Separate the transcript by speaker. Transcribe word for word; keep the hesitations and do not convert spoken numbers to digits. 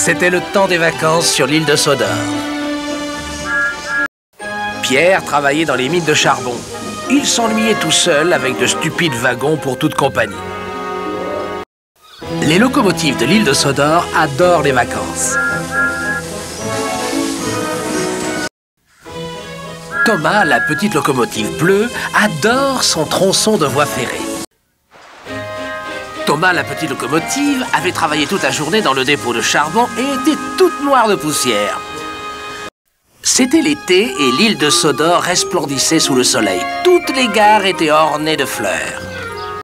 Speaker 1: C'était le temps des vacances sur l'île de Sodor. Pierre travaillait dans les mines de charbon. Il s'ennuyait tout seul avec de stupides wagons pour toute compagnie. Les locomotives de l'île de Sodor adorent les vacances. Thomas, la petite locomotive bleue, adore son tronçon de voie ferrée. Thomas, la petite locomotive, avait travaillé toute la journée dans le dépôt de charbon et était toute noire de poussière. C'était l'été et l'île de Sodor resplendissait sous le soleil. Toutes les gares étaient ornées de fleurs.